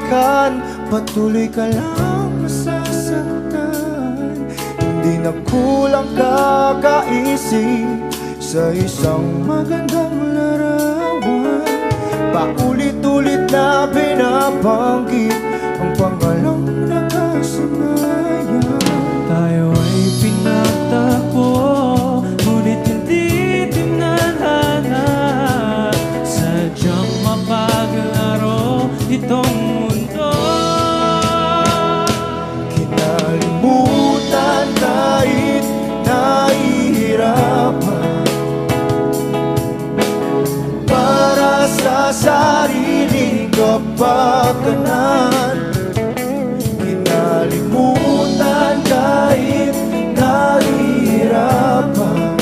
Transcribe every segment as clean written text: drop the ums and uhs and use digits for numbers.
balikan, patuloy ka lang masasaktan. Hindi na kulang kakaisip sa isang magandang larawan. Paulit-ulit na binabanggit ang pangalang nakasanayan. Tayo ay pinagtagpo, ngunit hindi tinadhana. Sadyang mapaglaro itong mundo. Kinalimutan kahit nahihirapan, para sa sariling kapakanan. Kinalimutan kahit nahihirapan,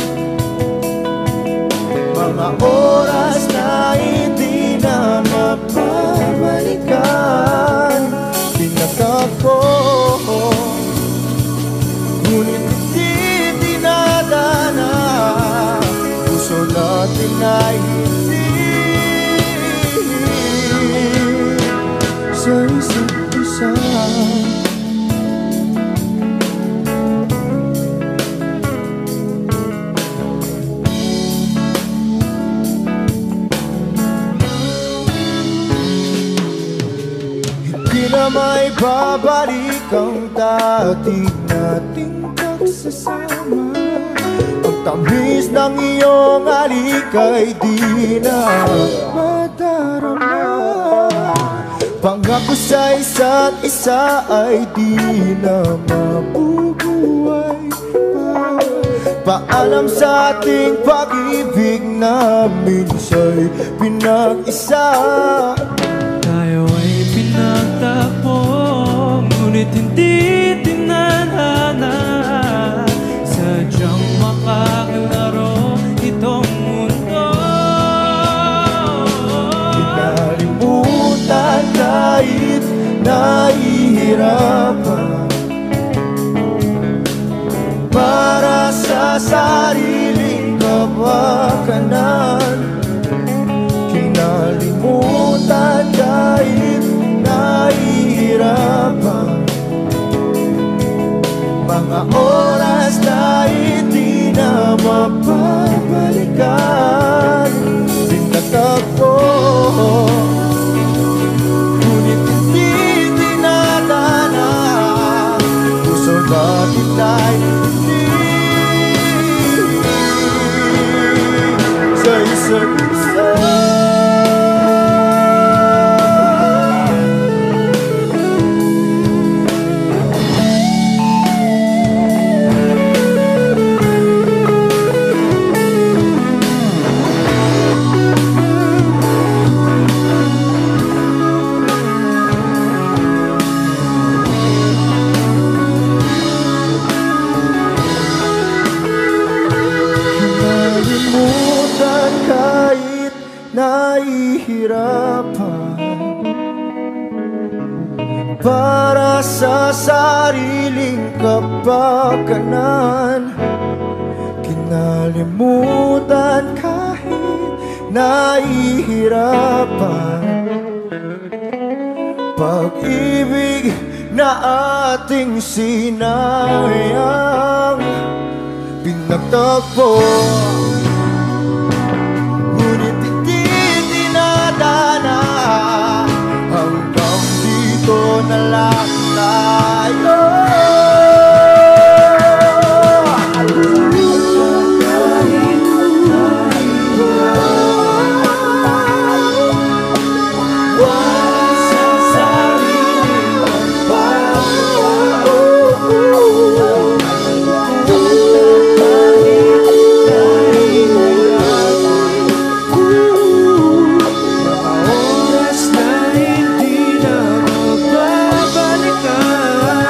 mga oras na hindi na mapabalikan. Pinagtagpo, ngunit hindi dinadana. Puso natin ay hindi sa isa't isa. Hindi na may babalik ang dati nating pagsasama. Ang tamis ng iyong halik ay di na madarama. Pangako sa isa't isa ay di na mabubuhay pa. Paalam sa ating pag-ibig na minsa'y pinag-isa. Tayo ay pinagtagpo, ngunit hindi tinadhana. Sadyang makaglaro itong mundo. Kinalimutan kahit nahihirapan, para sa sariling kapakanan. Kinalimutan kahit nahihirapan, mga oras na hindi na mapabalikan. Pinagtagpo, ngunit hindi dinadana. Puso natin ay hindi sa isa't isa. Kinalimutan kahit nahihirapan, para sa sariling kapakanan. Kinalimutan kahit nahihirapan, pag-ibig na ating sinayang. Pinagtagpo, ngunit hindi dinadana. Hanggang dito na lang tayo. Oras na hindi na mapabalikan.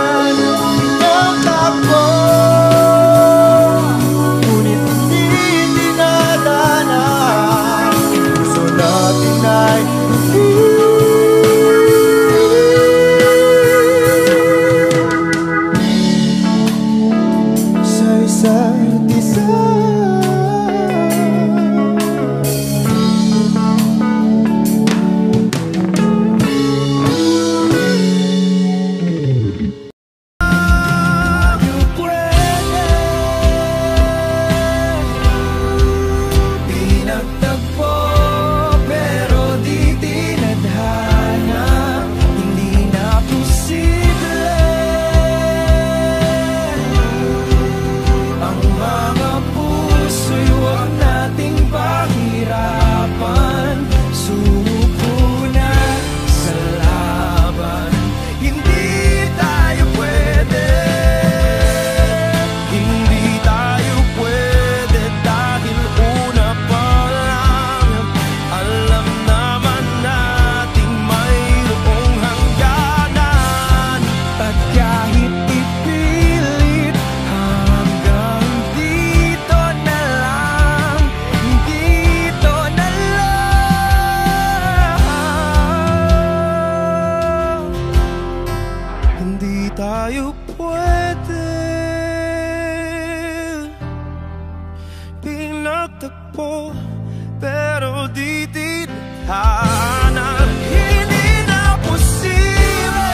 tayo pwede pinagtagpo, pero di tinadhana. Hindi na posible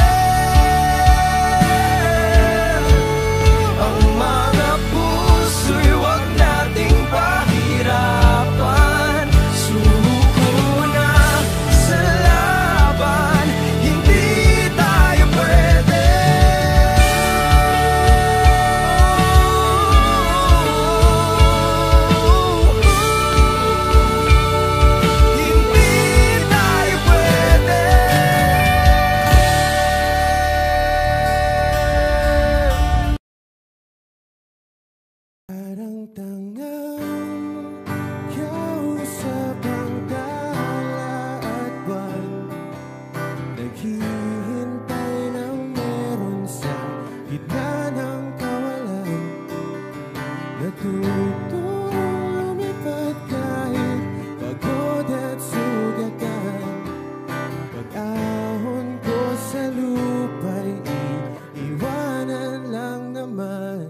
ang mga puso'y wag nating pahirapan. Suko na sa laban, hindi tayo pwede. Parang tangang kausap ang tala at buwan, naghihintay ng meron sa gitna ng kawalan. Natutong lumipad kahit pagod at sugatan. Pag-ahon ko sa lupa'y iiwanan lang naman.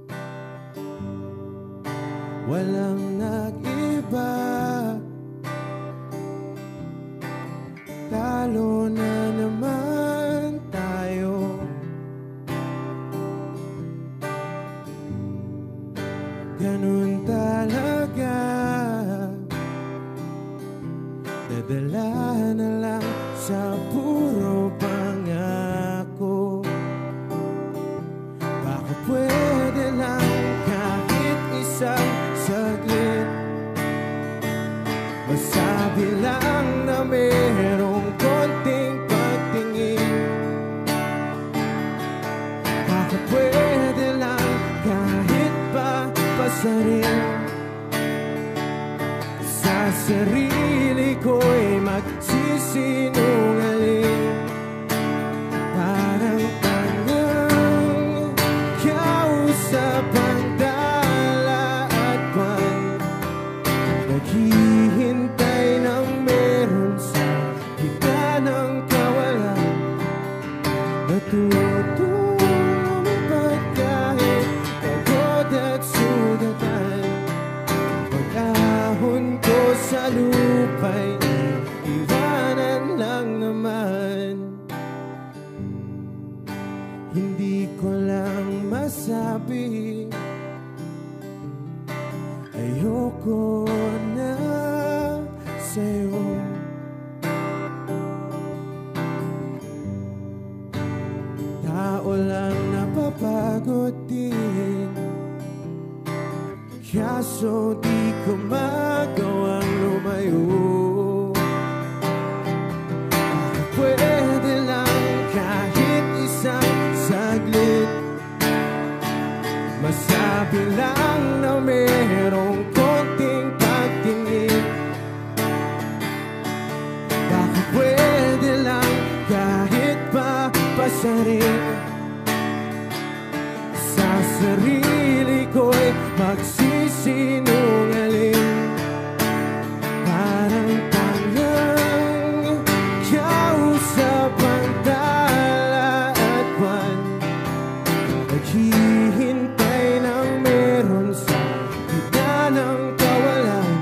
Walang nag-iba, talo na naman tayo. Ganun talaga, nadala na lang sa puro pangako. Baka pwede lang kahit isang saglit, masabi lang na merong konting pagtingin. Baka pwede lang kahit pa pasarin. Sa sarili ko'y magsisinungaling. Parang tangang kausap ang dala at buwan, naghihintay ng meron sa gitna ng kawalan. Natutong lumipad kahit pagod at sugatan. Pag-ahon ko sa lupa'y iwanan lang naman. Hindi ko lang masabi, ayoko na sa'yo. Tao lang napapagod din, kaso di ko magawang lumayo. Baka pwede lang kahit isang saglit, masabi lang na merong konting pagtingin. Baka pwede lang kahit pa pasarin. Sa sarili ko'y magsisinungaling. Parang tangang kausap ang tala at buwan, naghihintay ng meron sa gitna ng kawalan.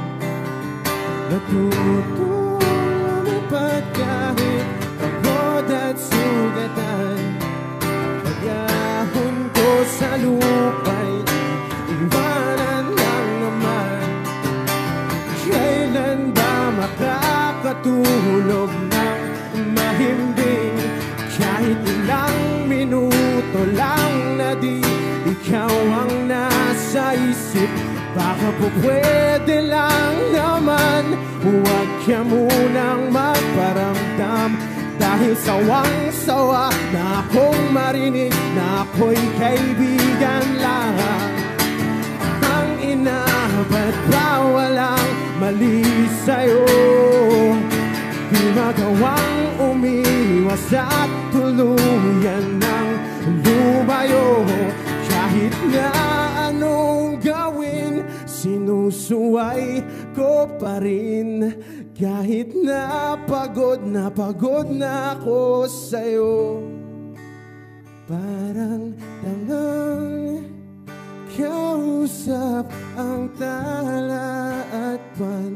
Natutong lumipad kahit pagod at sugatan. Pag-ahon ko sa lupa'y iwanan lang naman. Kailan ba makakatulog ng mahimbing? Kahit ilang minuto lang na di ikaw ang nasa isip. Baka po pwede lang naman, huwag ka munang magparamdam. Dahil sawang-sawa na akong marinig na ako'y kaibigan lang. Ang ina, ba't ba walang mali sa'yo? Di magawang umiwas at tuluyan ng lumayo. Kahit na anong gawin, sinusuway ko pa rin. Kahit na pagod na ako sa'yo. Parang tangang kausap ang tala at buwan,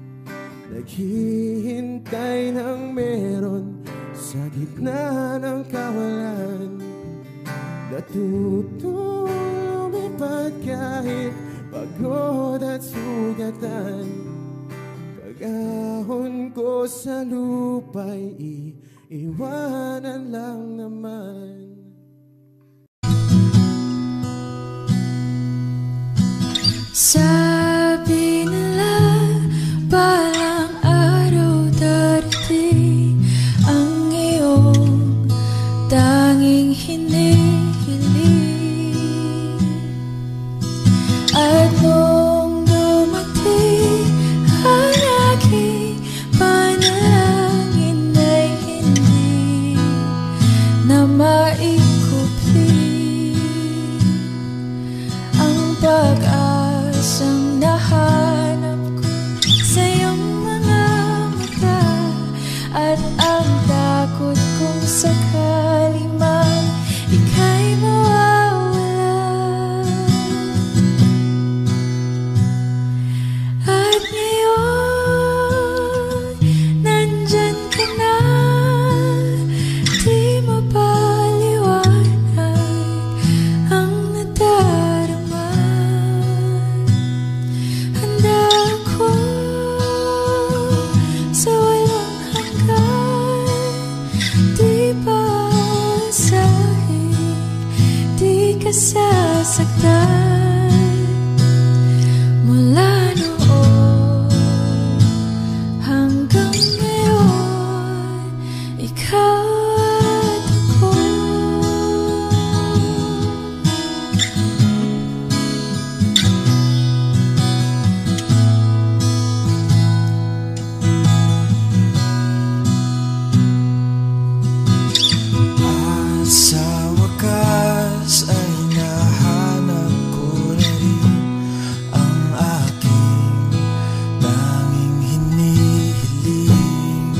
naghihintay ng meron sa gitna ng kawalan. Natutong lumipad kahit pagod at sugatan. Pag-ahon ko sa lupa'y iiwanan lang naman. Sabi nila balang araw darating ang iyong tanging hinihiling. At nung dumating ang aking panalangin ay hindi na maikupli ang pag-asang nahanap ko sa iyong mga mata, at ang takot kong sakali man ika'y mawawala. At ngayon, nandyan ka na, di mapaliwanag ang nadarama. Handa ako sa walang hanggan, di paasahin, di ka sasaktan. Mula noon hanggang ngayon, ikaw at ako. At sa wakas ay nahanap ko na rin ang aking tanging hinihiling.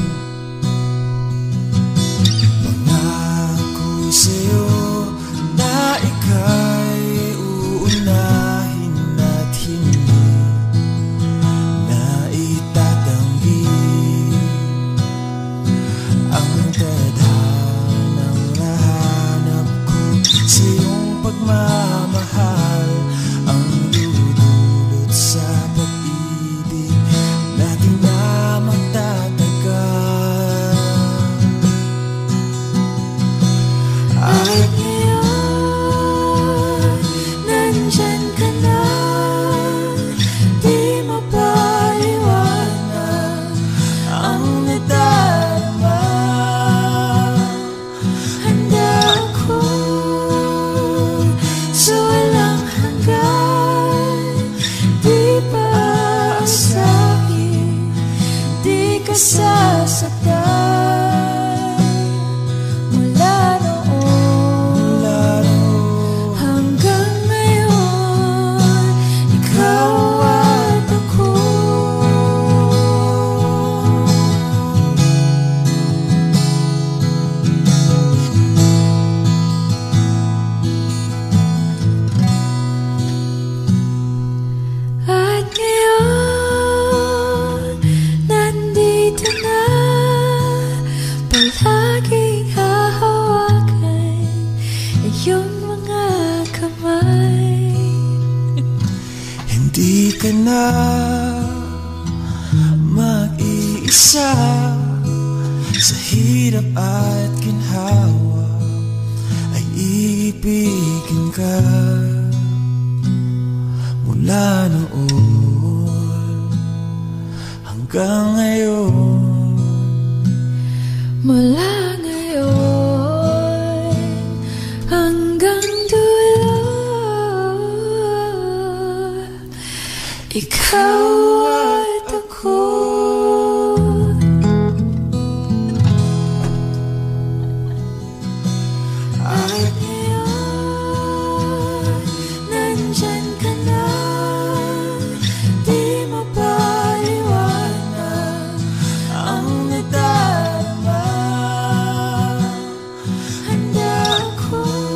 Pangako sa'yo na ika'y uunahin at hindi na itatanggi ang tadhanang nahanap ko sa iyong pagmamahal, ang dudulot sa pag-ibig natin na magtatagal. At ngayon, nandyan ka na, di mapaliwanag ang nadarama. Handa ako sa walang hanggan, di paasahin, di ka sasaktan. Mula noon hanggang ngayon, ikaw at ako. At ngayon, nandito na, palaging hahawakan iyong mga kamay. Hindi ka na mag-iisa sa hirap at ginhawa, ay iibigin ka. Mula noon hanggang ngayon, Mula ngayon hanggang dulo, ikaw at ako. At ngayon, nandyan ka na, di mapaliwanag ang nadarama. Handa ako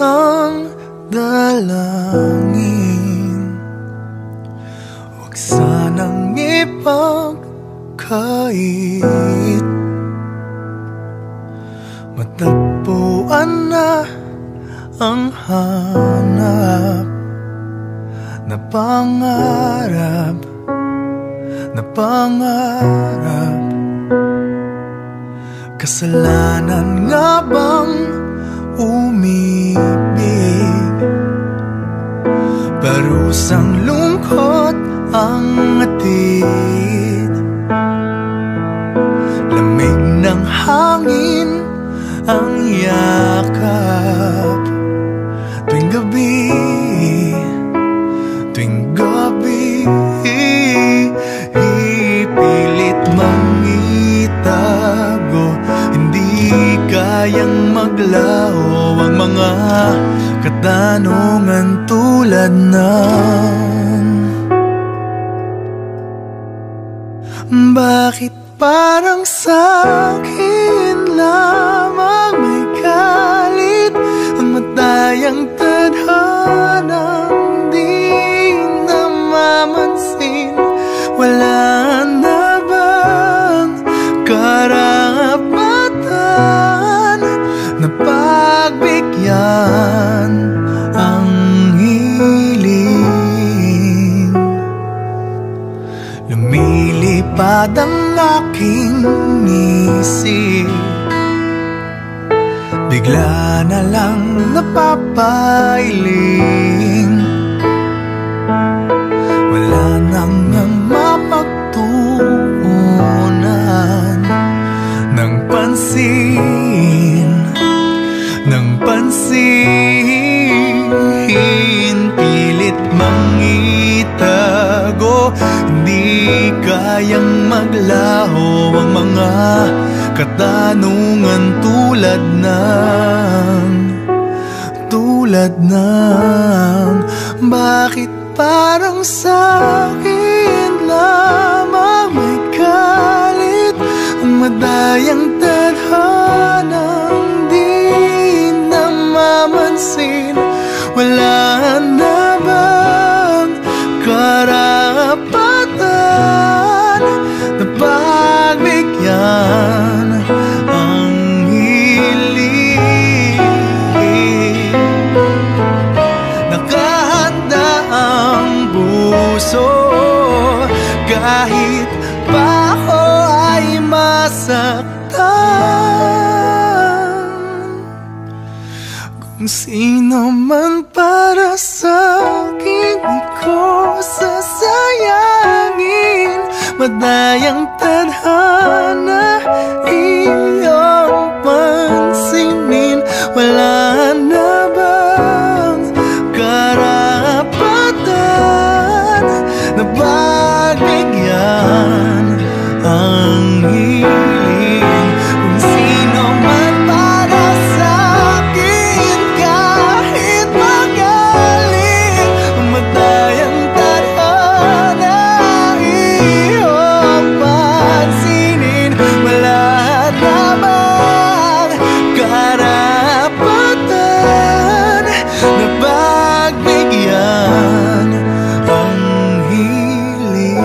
isang dalangin. Huwag sanang ipagkait, matagpuan na ang hanap na pangarap, na pangarap. Kasalanan nga bang umibig? Parusang lungkot ang atid, lamig ng hangin ang yakap. Tuwing gabi, tuwing gabi, ipilit mangitago. Hindi kayang maglaho ang mga katanungan tulad ng bakit parang sa'kin lamang may galit ang matayang tadhanang di namamansin? Wala na bang karapatan na pagbigyan ang hiling? Lumilipad ang aking isip, bigla na lang napapailing. Wala nang mapagtuunan ng pansin, ng pansin. Pilit mangitago, hindi kayang maglaho ang mga katanungan tulad ng bakit parang sa'kin lamang may galit ang madayang tadhanang di namamansin? Wala na bang karapatan na pagbigyan ang hiling? Nakahanda ang puso kahit pa ako ay masaktan. Kung sino man para sa'kin di ko sasayangin. Madayang tadhana iyong pansinin. Wala na bang karapatan na pagbigyan ang hiling? Kung sino man para sa'kin kahit magaling, madayang tadhana iyong pansinin. Wala na bang karapatan na pagbigyan ang hiling?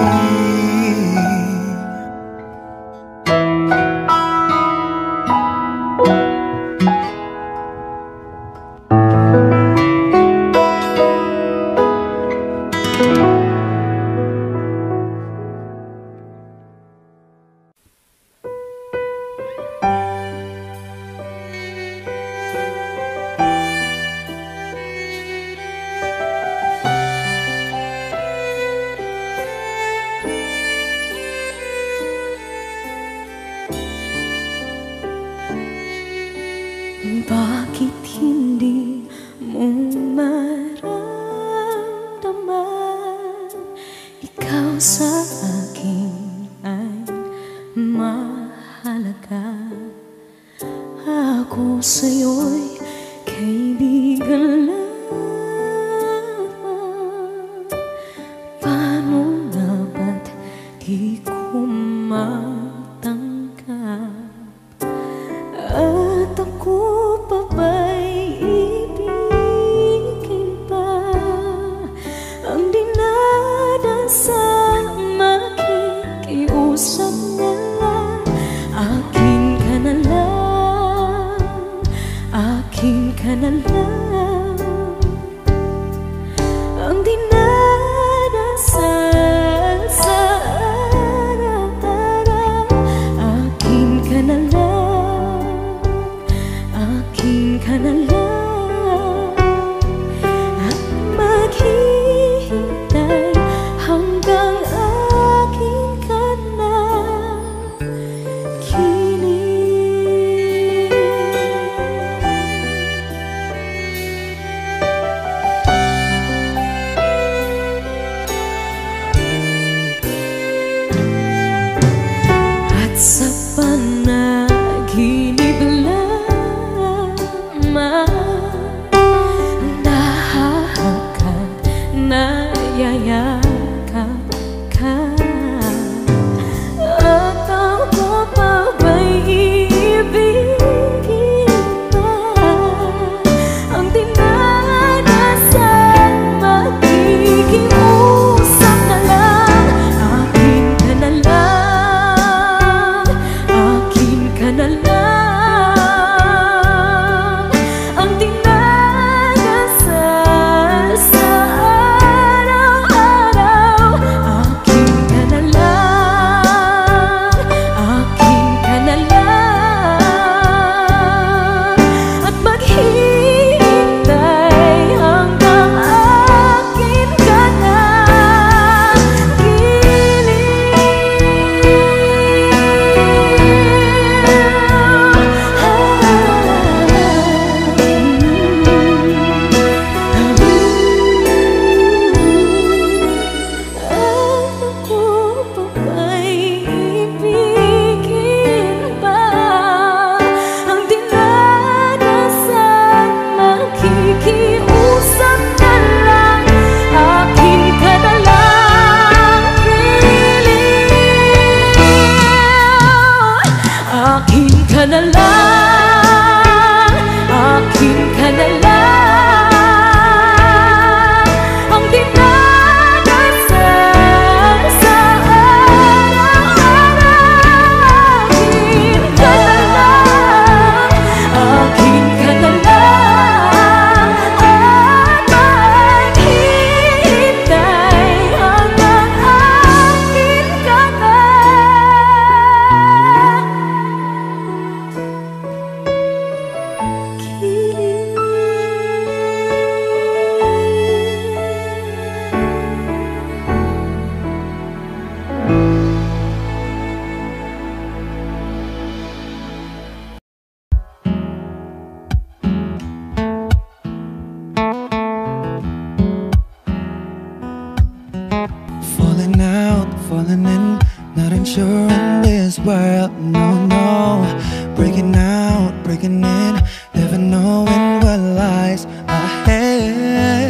Bakit hindi mo maramdaman ikaw sa akin ay mahalaga? Ako sa'yo'y kaibigan lang. Paano nga ba't di ko matanggap? At ako pa ba'y ibig? kiusap na lang. Akin ka na lang, akin ka na lang. Ang dinadasal sa araw-araw. Akin ka na lang, akin ka na lang. At maghihintay hanggang akin ka na kilig. At sa panaginip lamang nahahakan, nayayakap ka. At ako pa ba'y iibigin pa? Ang dinadasal, makikiusap na lang. Akin ka na lang, akin ka na lang. Ang dinadasal sa araw-araw. Akin ka na lang, akin ka na lang. At maghihintay hanggang akin ka na Ako pa ba'y ibigin pa? Ang dinadasal, makikiusap na lang. Akin ka na lang, kilig. Akin ka na lang, akin ka na lang. Ang dinadasal sa araw-araw. Akin ka na lang, akin ka na lang. At maghihintay hanggang akin ka na Falling out, falling in, not unsure in this world, no, no. Breaking out, breaking in, never knowing what lies ahead.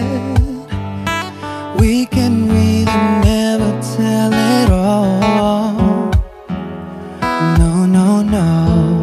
We can really never tell it all, no, no, no.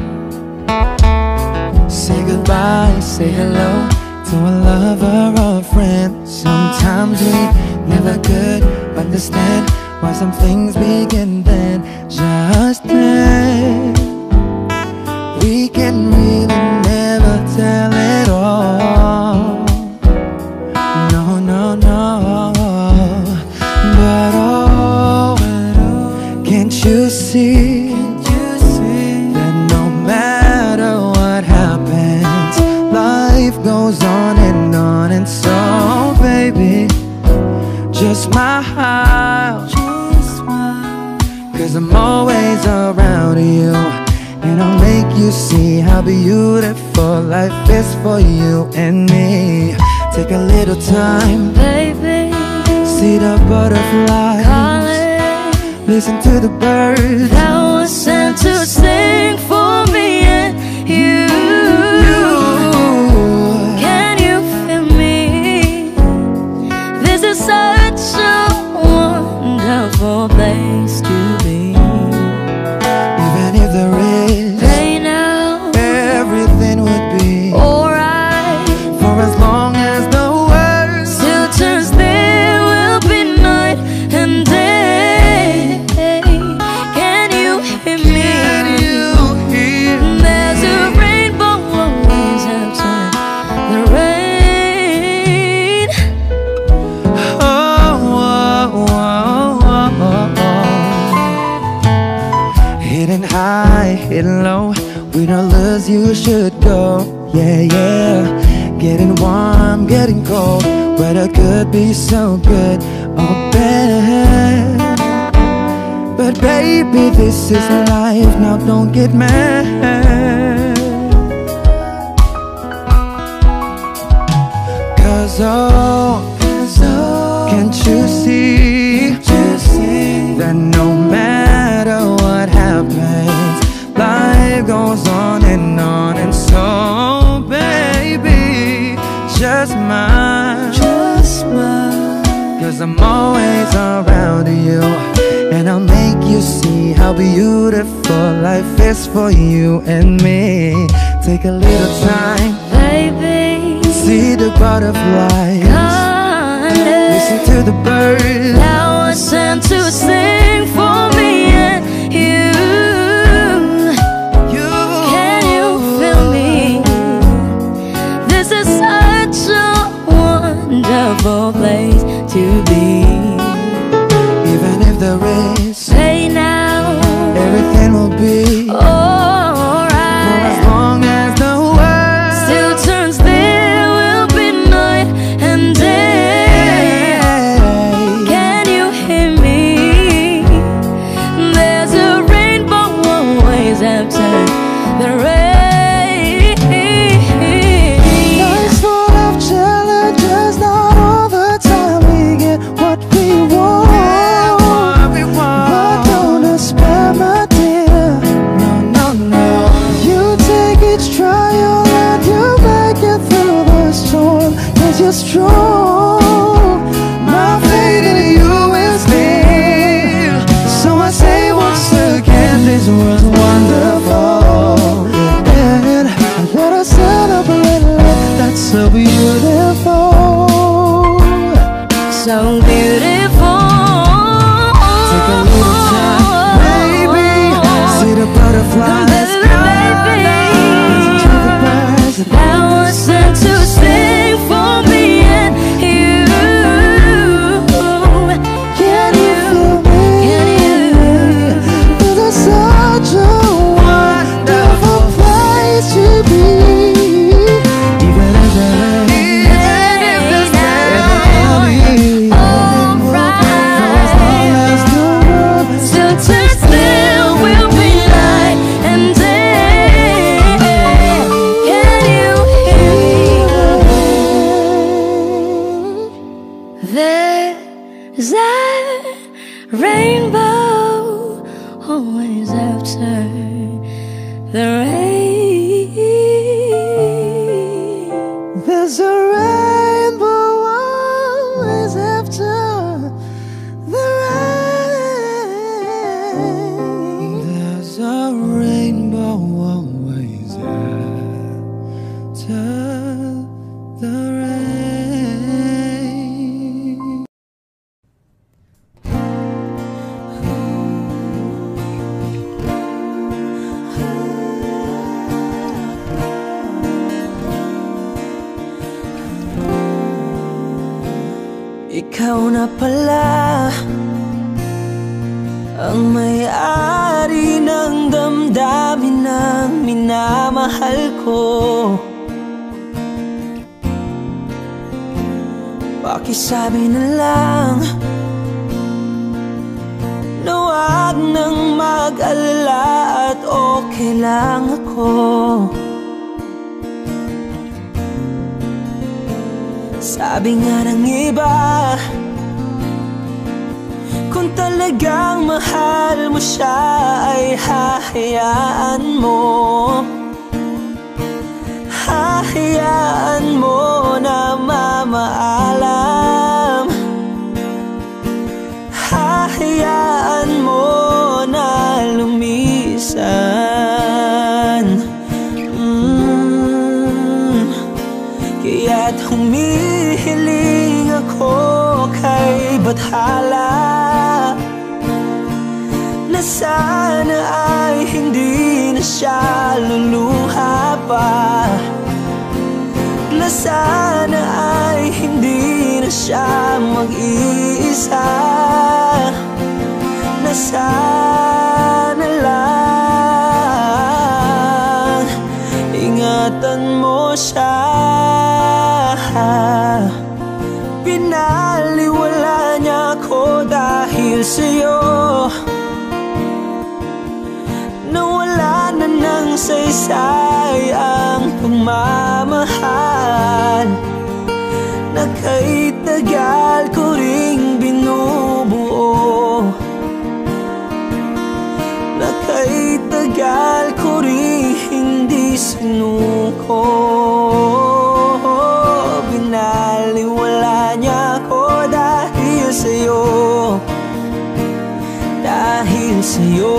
Say goodbye, say hello to a lover or a friend. Sometimes we never could understand why some things begin then, just then. We can really never tell it all, no, no, no. But oh, can't you see that no matter what happens, life goes on and on. And so baby, just smile, cause I'm always around you, and I'll make you see how beautiful life is for you and me. Take a little time, baby, see the butterflies, calling, listen to the birds that was sent to sing for me and you. Can you feel me? This is such a wonderful place to be. Even if there is pain now, everything would be alright. for as long as the world Still turns, there will be night and day. Getting high, hitting low, we don't lose, you should go. Yeah, yeah. Getting warm, getting cold, weather could be so good or bad. But baby, this is life, now don't get mad. Cause can't you see that no matter what happens, life goes on and on. And so baby, just smile, cause I'm always around you, and I'll make you see how beautiful life is for you and me. Take a little time, baby, see the butterflies, listen to the birds. Now it's time to sing for me and you. Can you feel me? This is such a wonderful place to be. Even if there is Say now, everything will be alright. for as long as the world Still turns, there will be night and day. Can you hear me? There's a rainbow always after the rain. Life's full of challenges, not all the time we get what we want. But don't despair, my dear. No, no, no. You take each trial and you make it through the storm, cause you're strong. My faith in you is real. So I say once again, this was wonderful. And let us celebrate life that's so beautiful. So beautiful. Take a little time, baby. See the butterflies, Baby, listen to the birds. now it's time to sing for me and you. Can you feel me? Can you? This is such a wonderful place to be. Even if there is Still turns, there will be night and day. Can you hear me? There's a rainbow always after the rain. there's a rainbow always after the rain. There's a rainbow always after the rain. Ikaw na pala ang may-ari ng damdamin ng minamahal ko. Pakisabi na lang na wag nang mag-alala at okay lang ako. Sabi nga ng iba, kung talagang mahal mo siya ay hahayaan mo. Hahayaan mo na mamaalam. Hahayaan mo na lumisan. Kaya't humihiling ako kay Bathala na sana ay hindi na siya luluha pa, na sana ay hindi na siya mag-iisa, na sana lang ng saysay ang pagmamahal na kahit tagal ko ring binubuo, na kahit tagal ko ring hindi sinuko. Binaliwala niya ako dahil sa'yo, dahil sa'yo.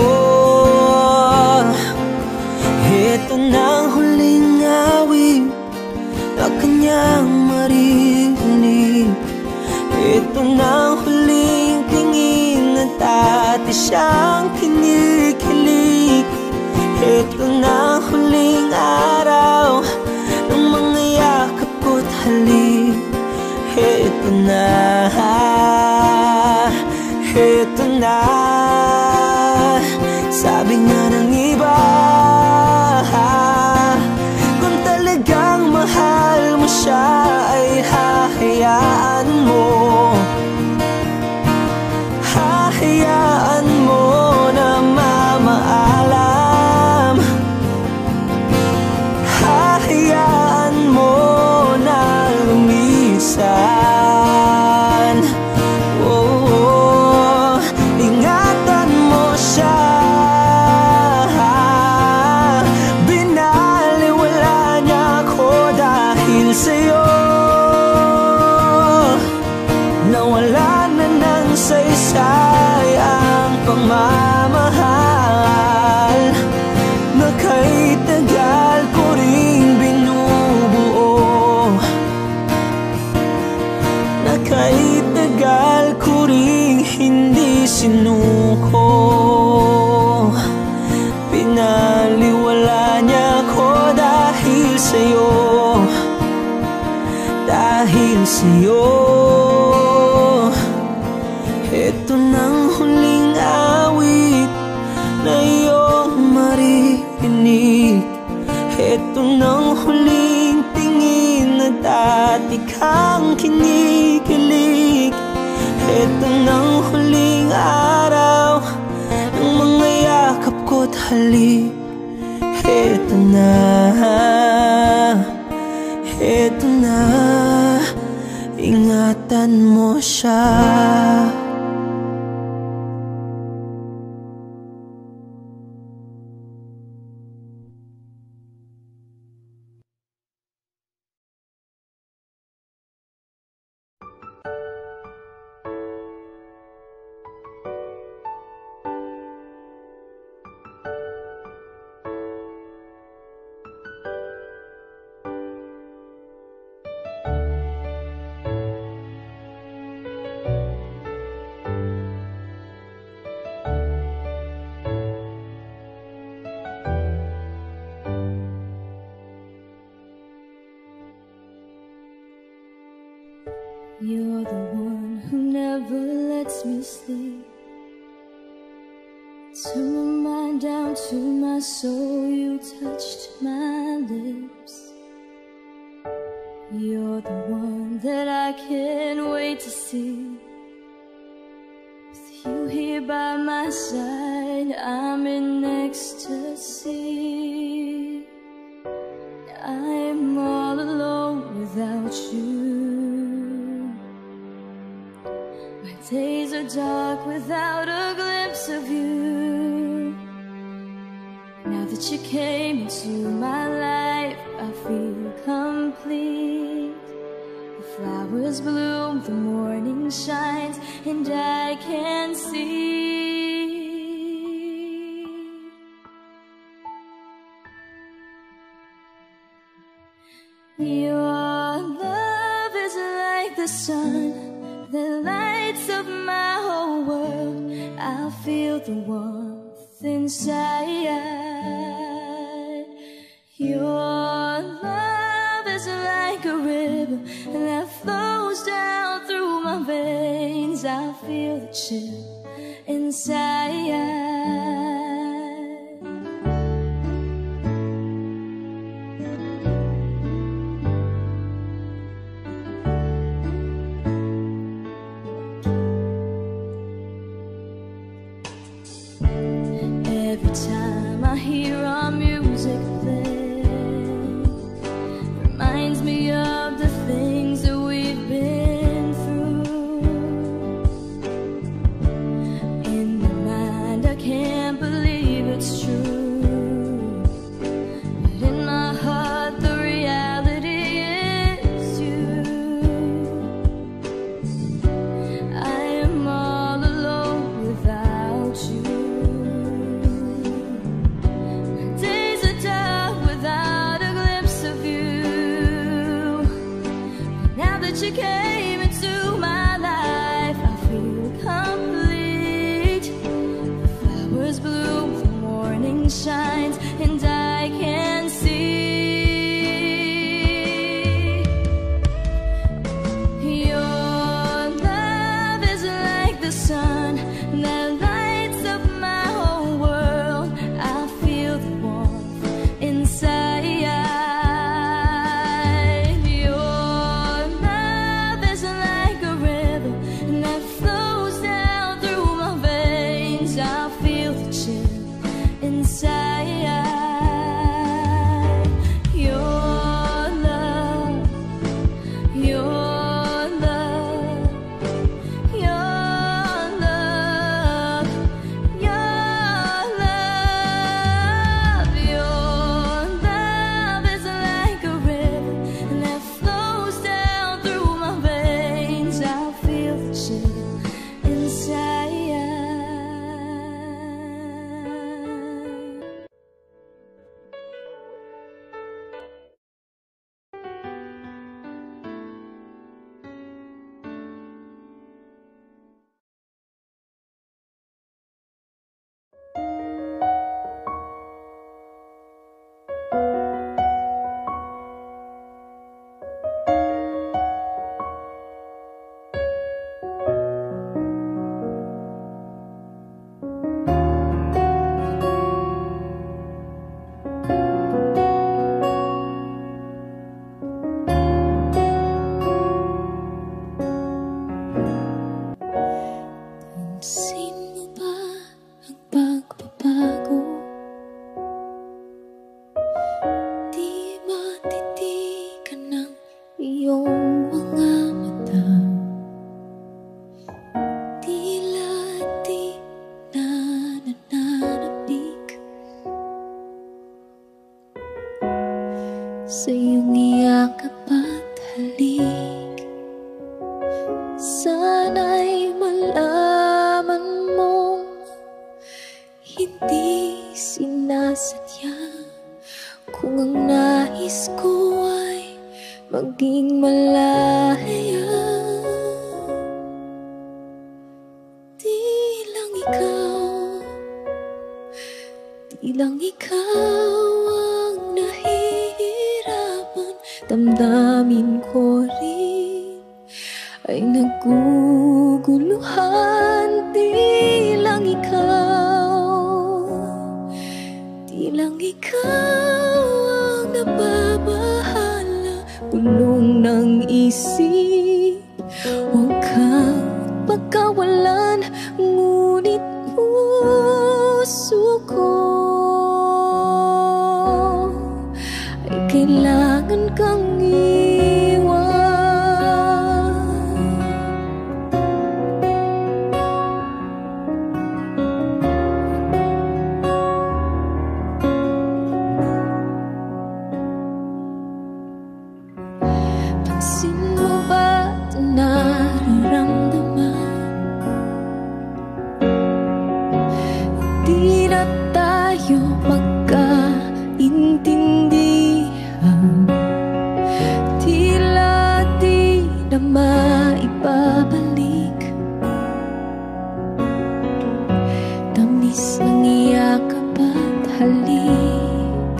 Ito na ang huling awit na kanyang maririnig. Ito na ang huling tingin at dati siyang kinikilig. Ito na ang huling araw ng mga yakap ko't halik. Ito na, ito na. Sabi nga ng iba, kung talagang mahal mo siya ay hahayaan mo, hahayaan mo na mamaalam, hahayaan mo na lumisan. Oh, ingatan mo siya. Binaliwala niya ako dahil sa'yo. Nawala na ng saysay ang pagmamahal na kahit tagal ko ring binubuo, na kahit tagal ko ring hindi sinuko. Pinaliwala niya ako dahil sa'yo, dahil sa'yo. Ito nang huling awit na iyong maririnig. Ito nang huling tingin na dati kang kinikilig. Ito nang huling araw ng mga yakap ko't halik. Ito na, ito na. Ingatan mo siya. You're the one who never lets me sleep. Turn my mind down to my soul, you touched my lips. You're the one that I can't wait to see. With you here by my side, I'm in ecstasy. I'm all alone without you. My days are dark without a glimpse of you. Now that you came into my life, I feel complete. The flowers bloom, the morning shines, and I can see. Your love is like the sun that lights up my whole world. I feel the warmth inside. Your love is like a river that flows down through my veins. I feel the chill inside. Every time I hear our music, you came into my life, I feel complete. The flowers bloom, the morning shines, and I can see your love is like the sun that lights up my whole world. I feel the warmth inside. Sa iyong iyakap at halik, sana'y malaman mong hindi sinasadya. Kung ang nais ko ay maging malaya, di lang ikaw ang nahihirapan. Damdamin ko rin ay naguguluhan. Di lang ikaw ang nababahala. Bulong ng isip, huwag kang pagkawalan. Ngunit puso ko ay kailangan kang iwan. Pansin mo ba ito nararamdaman? Hindi na tayo magkaintindihan. Tila di na maibabalik. Tamis ng iyakap at halik.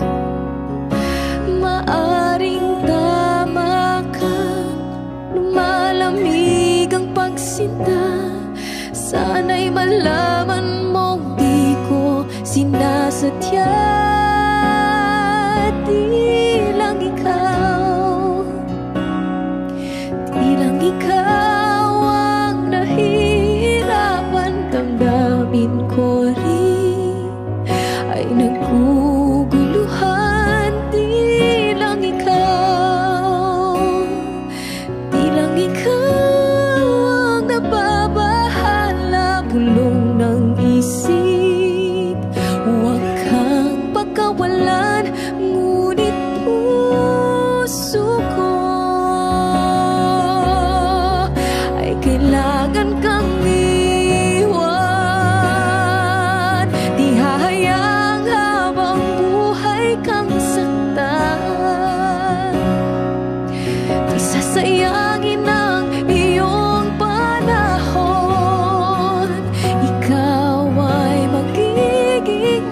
Maaring tama ka, lumalamig ang pagsinta. Sana'y malaman mong di ko sinasadya. Di lang ikaw ang nahihirapan. Damdamin ko rin ay naguguluhan. Di lang ikaw ang nababahala. Bulong ng isip, huwag kang pagkawalan. Ngunit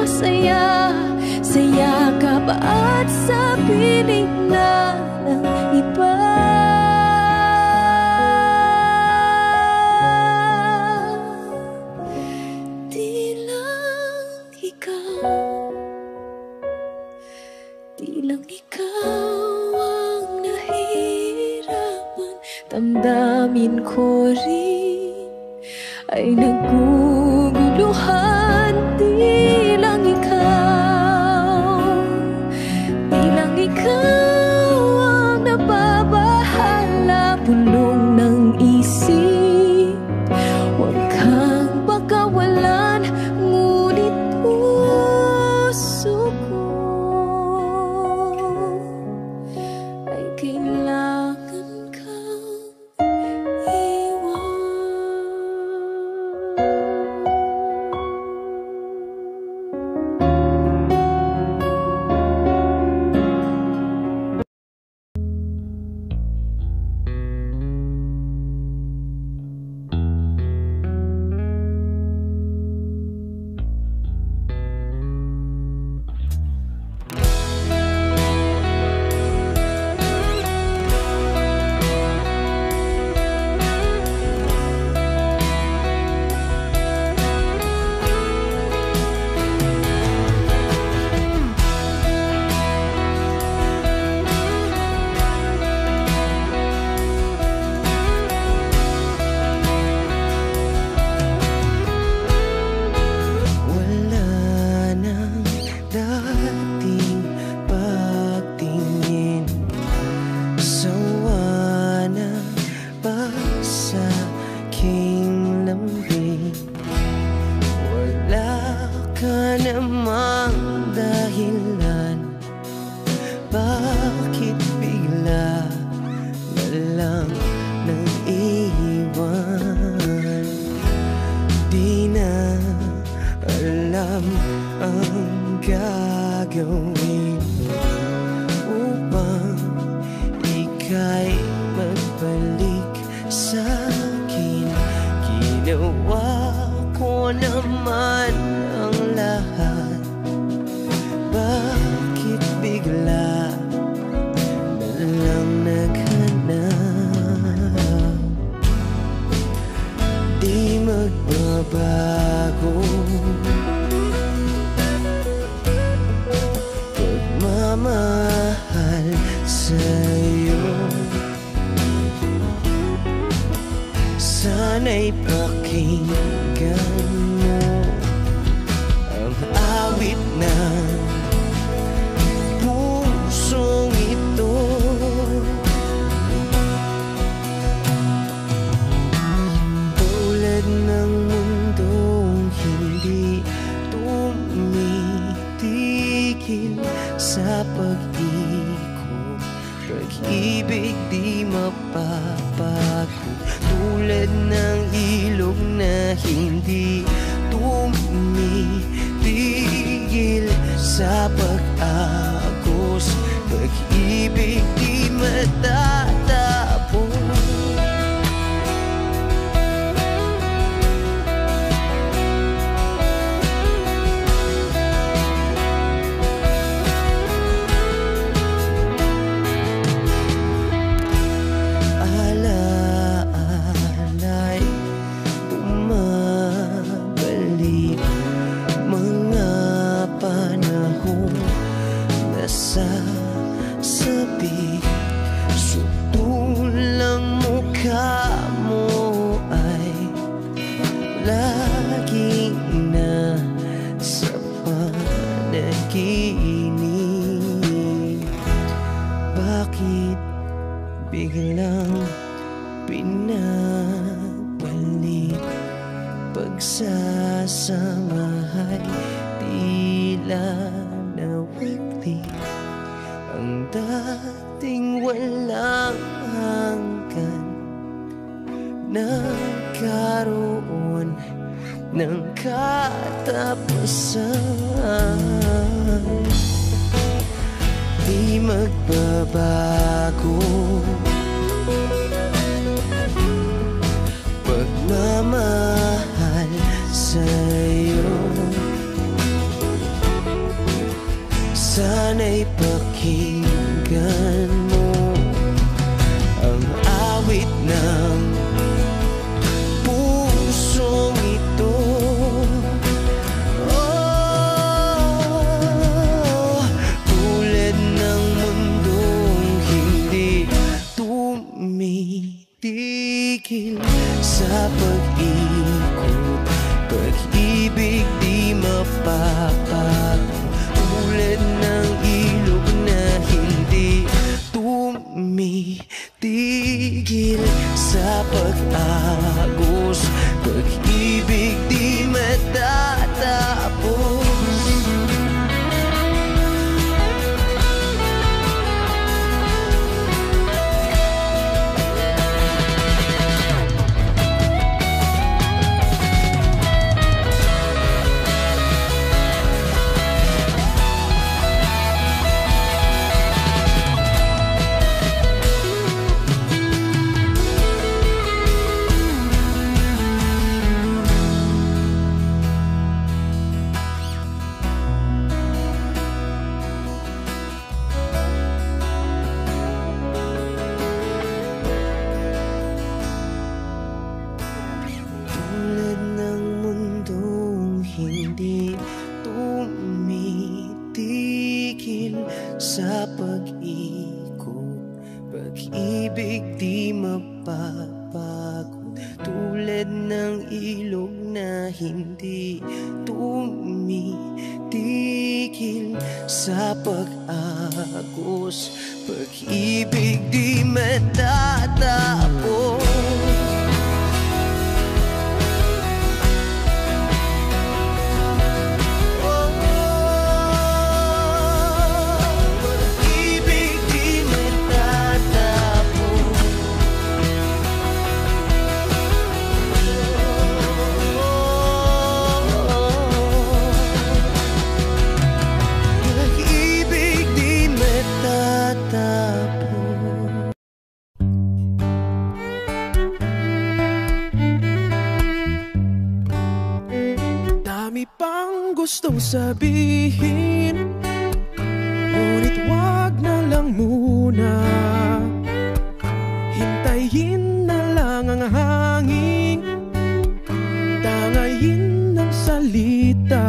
masaya sa yakap at sa piling na ng iba. Di lang ikaw ang nahihirapan, damdamin ko rin ay naguguluhan. Di lang ikaw ang nababahala, pulong ng isip, huwag kang pakawalan, ngunit puso ko ay kailangan kang iwan. Bakit bigla na lang nang iwan? Di na alam ang gagawin upang ika'y magbalik sa'kin. Ginawa ko naman ang lahat, bakit bigla na lang naghanap? Di magbabago pagmamahal sa'yo. Sana'y pakinggan mo ang awit na pusong ito. Tulad ng mundong hindi tumitigil sa pag-ikot, pag-ibig di mapapago. Tulad ng ilog na hindi tumitigil sa pag-agos, pag-ibig di matatapos. Alaala'y bumabalik, mga panahon nasasabi. Sutulang mukha mo ay laging nasa panaginip. Bakit biglang pinabalik? Pagsasamahay tila nawagli, ang dating walang hanggan nagkaroon ng katapusan. Di magbabago pagmamahal sa'yo. Sana'y pakinggan mo ang awit ng pusong ito. Oh, tulad ng mundong hindi tumitigil sa pag-ikot, pag-ibig di mapapago. Tulad ng ilog na hindi tumitigil sa pag-agos, pag-ibig di matatapos. Hindi tumitigil sa pag-ikot, pag-ibig di mapapagod. Tulad ng ilog na hindi tumitigil sa pag-agos, pag-ibig di matatapos. Dami pang gustong sabihin, ngunit wag na lang muna. Hintayin na lang ang hangin, tangayin ng salita.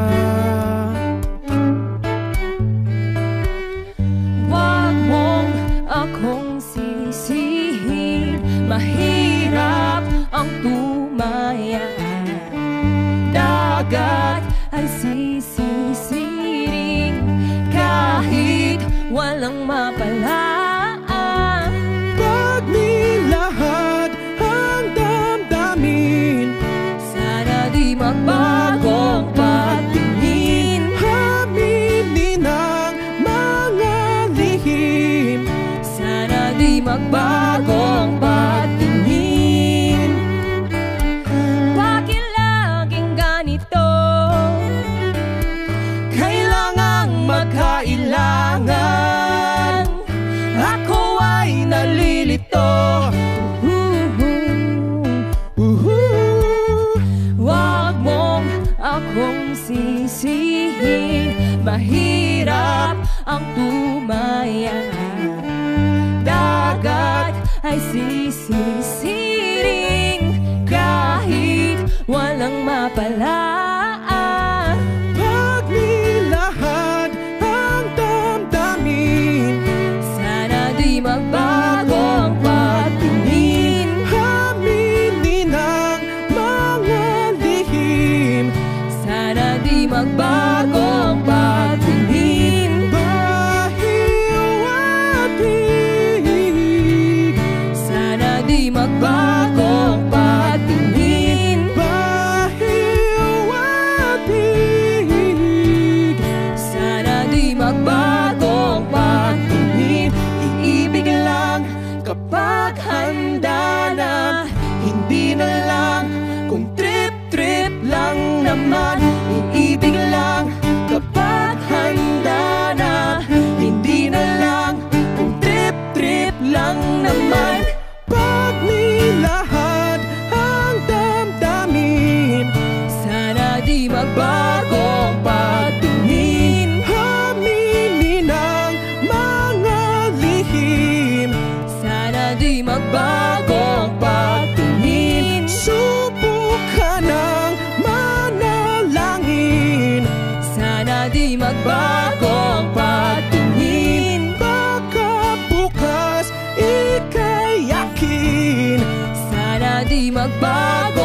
Wag mong akong sisihin, mahirap ang tumaya. Dagat ay sisisiring kahit walang mapalaan. Pag nilahad ang damdamin, Sana di magbagong patingin. aminin ang mga lihim. Sana di magbagong patingin. Bakit laging ganito? Kailangang magkailangan. Ako ay nalilito. Wag mong akong sisihin, mahirap ang tumaya. Dagat ay sisisiring kahit walang mapalaan. Pag nilahad ang damdamin, Sana di magbagong patingin. aminin ang mga lihim. Sana di magbagong patingin. Pahiwatig, Sana di magbagong patingin. pahiwatig. Sana di magbagong patingin. Iibig lang kapag handa na, hindi na lang kung trip-trip lang naman. Iibig lang kapag handa na, hindi na lang kung trip-trip lang naman. Pag nilahad ang damdamin, Sana di magbagong patingin. aminin magbagong patingin. Baka bukas ika'y yakin, Sana di magbago